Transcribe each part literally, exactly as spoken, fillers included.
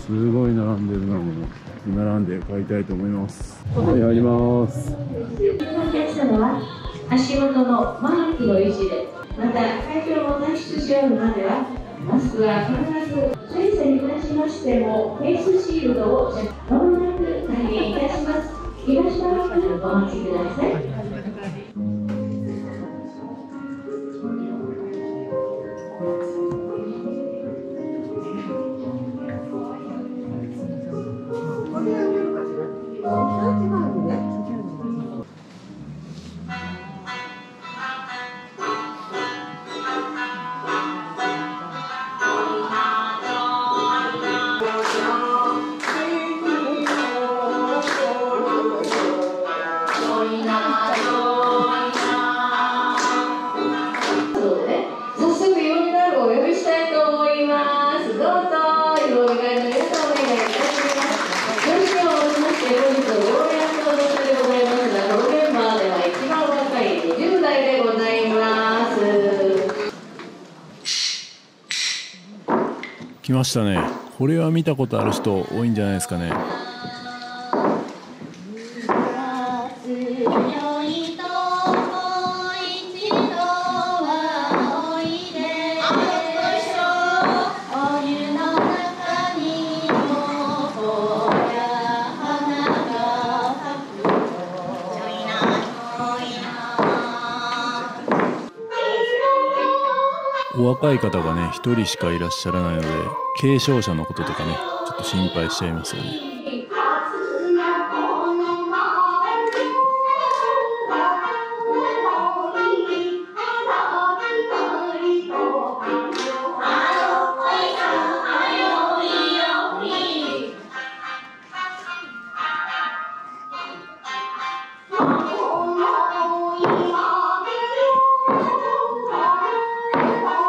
すごい並んでるな。もう並んで買いたいと思います。はい、やります。 お客様は足元のマークの位置で、また会場を脱出し終わるまではマスクは必ず。先生に関しましてもフェイスシールドを着用。まもなく開演いたします。東の方にお待ちください。 来ましたね。これは見たことある人多いんじゃないですかね。お若い方がね一人しかいらっしゃらないので、軽症者のこととかねちょっと心配しちゃいますよね。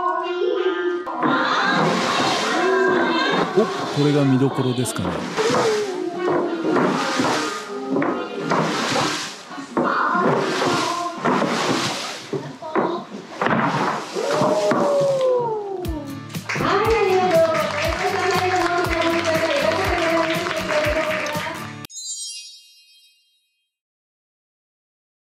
お、これが見どころですかね。